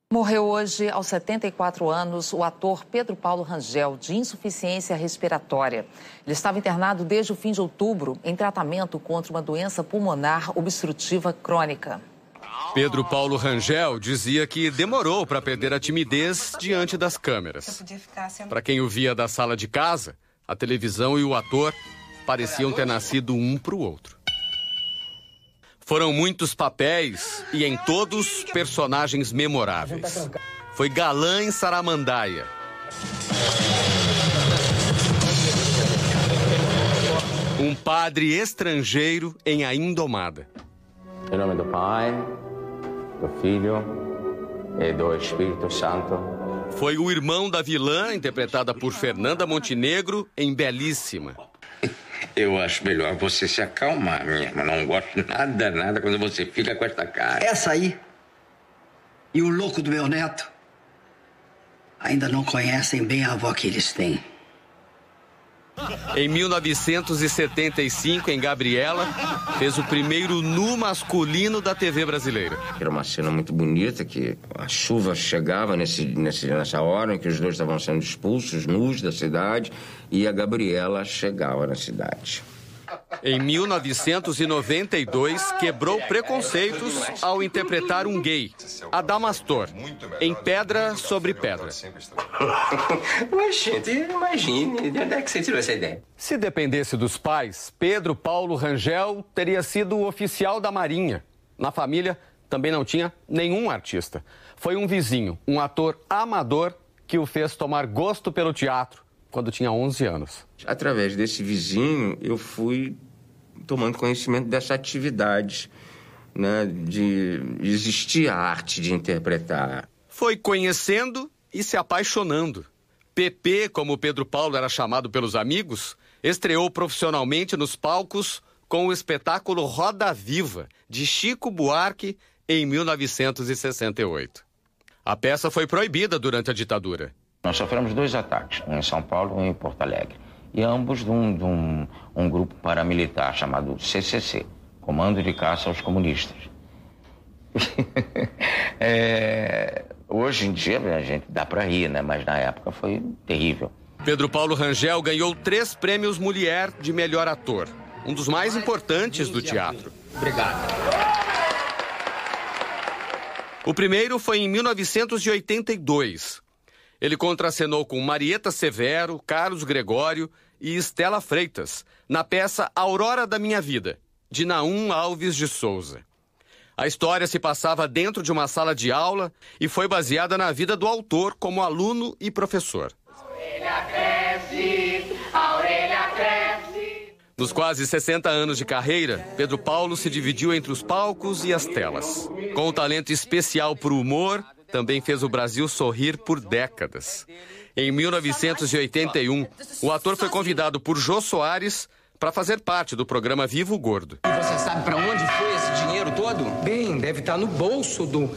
Morreu hoje, aos 74 anos, o ator Pedro Paulo Rangel, de insuficiência respiratória. Ele estava internado desde o fim de outubro em tratamento contra uma doença pulmonar obstrutiva crônica. Pedro Paulo Rangel dizia que demorou para perder a timidez diante das câmeras. Para quem o via da sala de casa, a televisão e o ator pareciam ter nascido um para o outro. Foram muitos papéis e, em todos, personagens memoráveis. Foi galã em Saramandaia. Um padre estrangeiro em A Indomada. Em nome do Pai, do Filho e do Espírito Santo. Foi o irmão da vilã, interpretada por Fernanda Montenegro, em Belíssima. Eu acho melhor você se acalmar, minha irmã. Não gosto nada quando você fica com essa cara. Essa aí e o louco do meu neto ainda não conhecem bem a avó que eles têm. Em 1975, em Gabriela, fez o primeiro nu masculino da TV brasileira. Era uma cena muito bonita, que a chuva chegava nessa hora em que os dois estavam sendo expulsos, nus da cidade, e a Gabriela chegava na cidade. Em 1992, quebrou preconceitos ao interpretar um gay, Adamastor, em Pedra sobre Pedra. Mas, gente, imagine, de onde é que você tirou essa ideia? Se dependesse dos pais, Pedro Paulo Rangel teria sido oficial da Marinha. Na família, também não tinha nenhum artista. Foi um vizinho, um ator amador, que o fez tomar gosto pelo teatro quando tinha 11 anos. Através desse vizinho, eu fui tomando conhecimento dessa atividade, né, de existir a arte de interpretar. Foi conhecendo e se apaixonando. PP, como Pedro Paulo era chamado pelos amigos, estreou profissionalmente nos palcos com o espetáculo Roda Viva, de Chico Buarque, em 1968. A peça foi proibida durante a ditadura. Nós sofremos 2 ataques, um em São Paulo e um em Porto Alegre. E ambos de um grupo paramilitar chamado CCC, Comando de Caça aos Comunistas. Hoje em dia a gente dá pra rir, né? Mas na época foi terrível. Pedro Paulo Rangel ganhou 3 prêmios Mulher de melhor ator, um dos mais importantes do teatro. Obrigado. O primeiro foi em 1982. Ele contracenou com Marieta Severo, Carlos Gregório e Estela Freitas, na peça Aurora da Minha Vida, de Naum Alves de Souza. A história se passava dentro de uma sala de aula e foi baseada na vida do autor como aluno e professor. A orelha cresce, a orelha cresce. Nos quase 60 anos de carreira, Pedro Paulo se dividiu entre os palcos e as telas. Com um talento especial para o humor, também fez o Brasil sorrir por décadas. Em 1981, o ator foi convidado por Jô Soares para fazer parte do programa Vivo Gordo. E você sabe para onde foi esse dinheiro todo? Bem, deve estar no bolso do...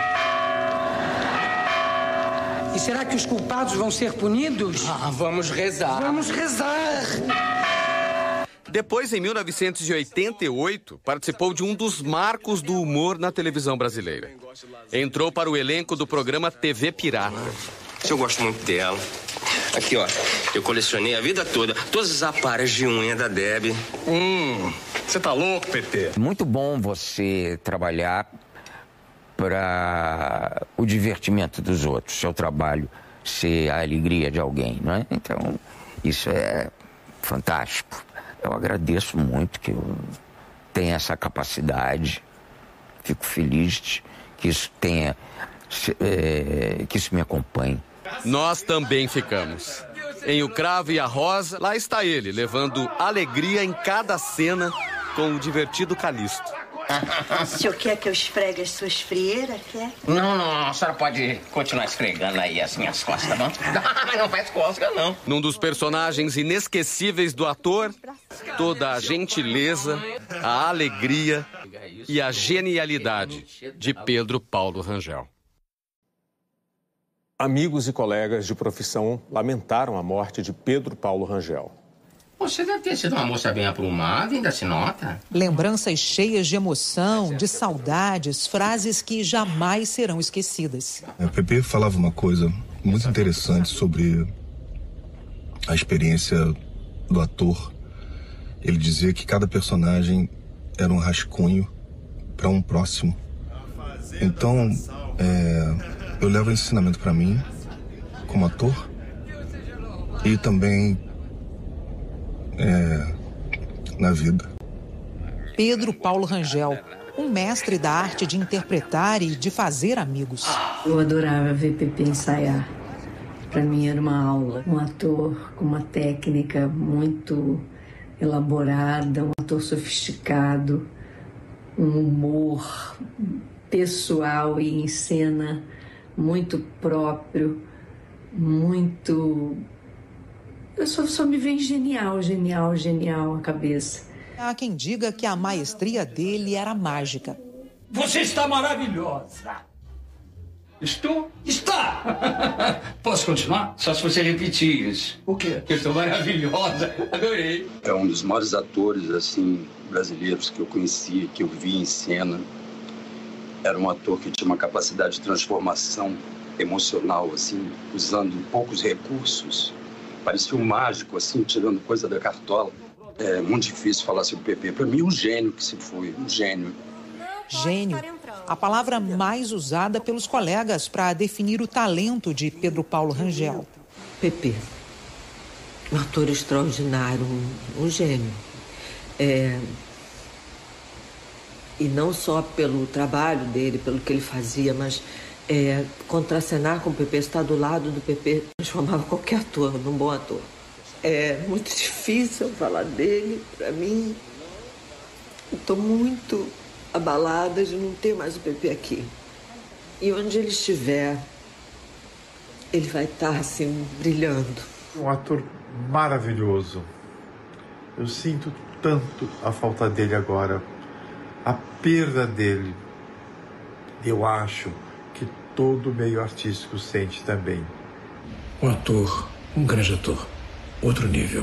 E será que os culpados vão ser punidos? Vamos rezar. Vamos rezar. Depois, em 1988, participou de um dos marcos do humor na televisão brasileira. Entrou para o elenco do programa TV Pirata. Eu gosto muito dela. Aqui, ó, eu colecionei a vida toda todas as aparas de unha da Deb. Você tá louco, PT? Muito bom você trabalhar para o divertimento dos outros, seu trabalho ser a alegria de alguém, não é? Então, isso é fantástico. Eu agradeço muito que eu tenha essa capacidade. Fico feliz que isso tenha, que isso me acompanhe. Nós também ficamos. Em O Cravo e a Rosa, lá está ele, levando alegria em cada cena com o divertido Calixto. O senhor quer que eu esfregue as suas frieiras, quer? Não, a senhora pode continuar esfregando aí as minhas costas, não? Não faz cócega, não. Num dos personagens inesquecíveis do ator, toda a gentileza, a alegria e a genialidade de Pedro Paulo Rangel. Amigos e colegas de profissão lamentaram a morte de Pedro Paulo Rangel. Você deve ter sido uma moça bem aprumada, ainda se nota. Lembranças cheias de emoção, de saudades, frases que jamais serão esquecidas. O Pepe falava uma coisa muito interessante sobre a experiência do ator. Ele dizia que cada personagem era um rascunho para um próximo. Então, eu levo esse ensinamento para mim, como ator, e também na vida. Pedro Paulo Rangel, um mestre da arte de interpretar e de fazer amigos. Eu adorava ver Pepe ensaiar. Para mim era uma aula. Um ator com uma técnica muito elaborada, um ator sofisticado, um humor pessoal e em cena muito próprio, muito... Eu só me vem genial a cabeça. Há quem diga que a maestria dele era mágica. Você está maravilhosa. Estou? Está! Posso continuar? Só se você repetir isso. O quê? Que eu estou maravilhosa. Adorei. É um dos maiores atores, assim, brasileiros que eu conhecia, que eu vi em cena. Era um ator que tinha uma capacidade de transformação emocional, assim, usando poucos recursos. Parecia um mágico, assim, tirando coisa da cartola. É muito difícil falar sobre o Pepe. Para mim, um gênio que se foi, um gênio. Gênio, a palavra mais usada pelos colegas para definir o talento de Pedro Paulo Rangel. Pepe, um ator extraordinário, um gênio. E não só pelo trabalho dele, pelo que ele fazia, mas contracenar com o Pepe, estar do lado do Pepe, transformava qualquer ator num bom ator. É muito difícil falar dele, para mim. Estou muito abalada de não ter mais o Pepe aqui. E onde ele estiver, ele vai estar assim, brilhando. Um ator maravilhoso. Eu sinto tanto a falta dele agora, a perda dele. Eu acho que todo meio artístico sente também. Um ator, um grande ator, outro nível.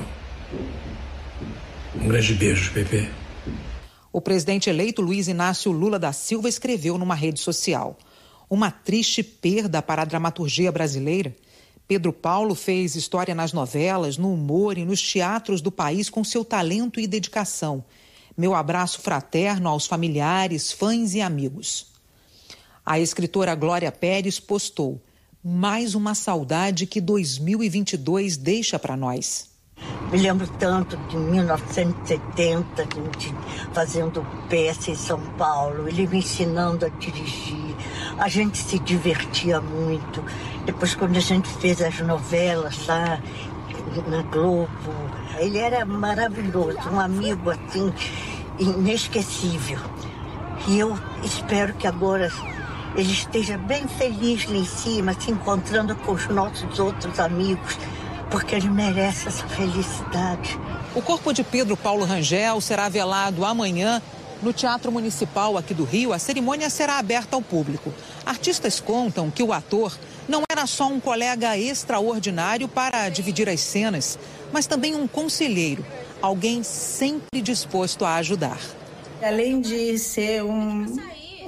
Um grande beijo, Pepe. O presidente eleito Luiz Inácio Lula da Silva escreveu numa rede social: uma triste perda para a dramaturgia brasileira. Pedro Paulo fez história nas novelas, no humor e nos teatros do país com seu talento e dedicação. Meu abraço fraterno aos familiares, fãs e amigos. A escritora Glória Pérez postou: mais uma saudade que 2022 deixa para nós. Me lembro tanto de 1970, a gente fazendo peça em São Paulo, ele me ensinando a dirigir. A gente se divertia muito. Depois, quando a gente fez as novelas lá na Globo, ele era maravilhoso, um amigo assim, inesquecível. E eu espero que agora ele esteja bem feliz lá em cima, se encontrando com os nossos outros amigos, porque ele merece essa felicidade. O corpo de Pedro Paulo Rangel será velado amanhã no Teatro Municipal aqui do Rio. A cerimônia será aberta ao público. Artistas contam que o ator não era só um colega extraordinário para dividir as cenas, mas também um conselheiro, alguém sempre disposto a ajudar. Além de ser um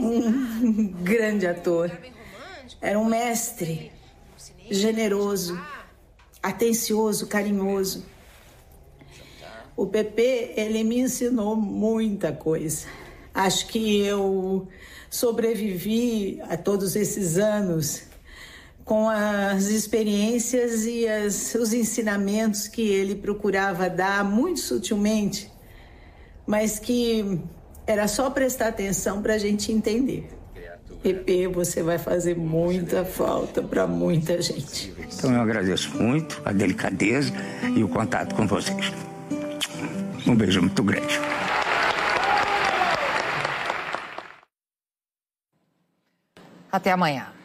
grande ator, era um mestre generoso, atencioso, carinhoso. O Pepe, ele me ensinou muita coisa. Acho que eu sobrevivi a todos esses anos com as experiências e os ensinamentos que ele procurava dar muito sutilmente, mas que era só prestar atenção para a gente entender. Pepe, você vai fazer muita falta para muita gente. Então eu agradeço muito a delicadeza e o contato com vocês. Um beijo muito grande. Até amanhã.